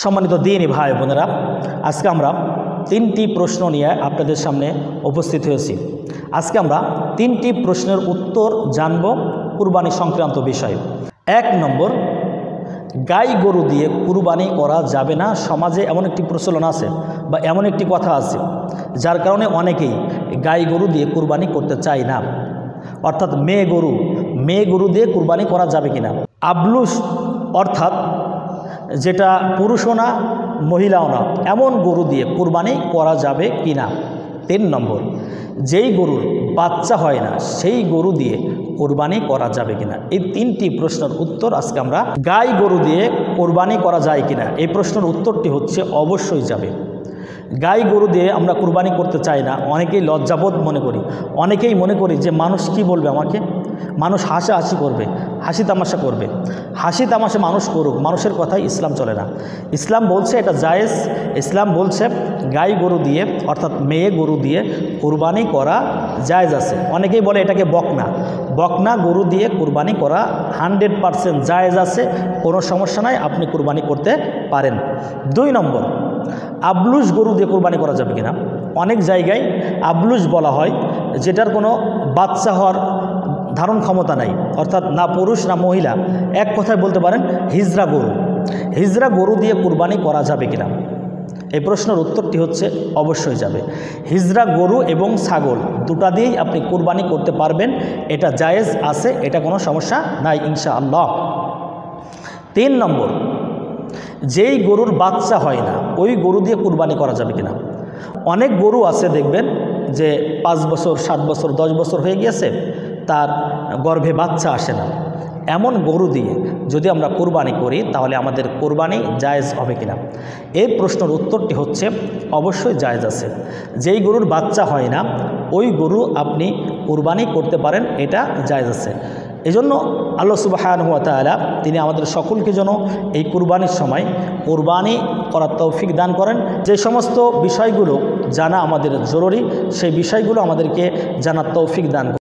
সম্মানিত দিনী ভাই বোনেরা, আজকে আমরা তিনটি প্রশ্ন নিয়ে আপনাদের সামনে উপস্থিত হয়েছি। আজকে আমরা তিনটি প্রশ্নের উত্তর জানব কুরবানি সংক্রান্ত বিষয়ে। 1 নম্বর, গাই গরু দিয়ে কুরবানি করা যাবে না। সমাজে এমন একটি প্রচলন আছে বা এমন একটি কথা আছে যার কারণে অনেকেই গাই গরু দিয়ে কুরবানি করতে চায় না, অর্থাৎ মেয়ে গরু দিয়ে কুরবানি করা যাবে কিনা। আবলুস অর্থাৎ যেটা পুরুষও না মহিলাও না, এমন গরু দিয়ে কুরবানি করা যাবে কিনা। 3 নম্বর, যেই গরুর বাচ্চা হয় না সেই গরু দিয়ে কোরবানি করা যাবে কিনা। এই তিনটি প্রশ্নের উত্তর আজকে আমরা। গাই গরু দিয়ে কোরবানি করা যায় কিনা, এই প্রশ্নের উত্তরটি হচ্ছে অবশ্যই যাবে। গাই গরু দিয়ে আমরা কুরবানি করতে চাই না, অনেকেই লজ্জাবোধ মনে করি, অনেকেই মনে করি যে মানুষ কি বলবে আমাকে, মানুষ হাসাহাসি করবে, হাসি তামাশা করবে। হাসি তামাশা মানুষ করুক, মানুষের কথাই ইসলাম চলে না। ইসলাম বলছে এটা জায়েজ। ইসলাম বলছে গাই গরু দিয়ে অর্থাৎ মেয়ে গরু দিয়ে কুরবানি করা জায়েজ আছে। অনেকেই বলে এটাকে বকনা গরু দিয়ে কুরবানি করা 100% জায়েজ আছে, কোনো সমস্যা নাই, আপনি কুরবানি করতে পারেন। 2 নম্বর, আবলুস গরু দিয়ে কুরবানি করা যাবে কিনা। অনেক জায়গায় আবলুস বলা হয় যেটার কোনো বাচ্চা হওয়ার ধারণ ক্ষমতা নাই, অর্থাৎ না পুরুষ না মহিলা, এক কথায় বলতে পারেন হিজরা গরু দিয়ে কুরবানি করা যাবে কিনা। এই প্রশ্নের উত্তরটি হচ্ছে অবশ্যই যাবে। হিজরা গরু এবং ছাগল দুটা দিয়েই আপনি কুরবানি করতে পারবেন, এটা জায়েজ আছে, এটা কোনো সমস্যা নাই ইনশাআল্লাহ। 3 নম্বর, যেই গরুর বাচ্চা হয় না ওই গরু দিয়ে কুরবানি করা যাবে কিনা। অনেক গরু আছে দেখবেন যে 5 বছর 7 বছর 10 বছর হয়ে গিয়েছে, তার গর্ভে বাচ্চা আসে না। এমন গরু দিয়ে যদি আমরা কুরবানি করি তাহলে আমাদের কুরবানি জায়েজ হবে কিনা। এই প্রশ্নের উত্তরটি হচ্ছে অবশ্যই জায়েজ আছে। যেই গরুর বাচ্চা হয় না ওই গরু আপনি কুরবানি করতে পারেন, এটা জায়েজ আছে। এজন্য আল্লাহ সুবহানাহু ওয়া তাআলা তিনি আমাদের সকলকে যেন এই কুরবানির সময় কুরবানি করার তৌফিক দান করেন। যে সমস্ত বিষয়গুলো জানা আমাদের জরুরি সেই বিষয়গুলো আমাদেরকে জানার তৌফিক দান করেন।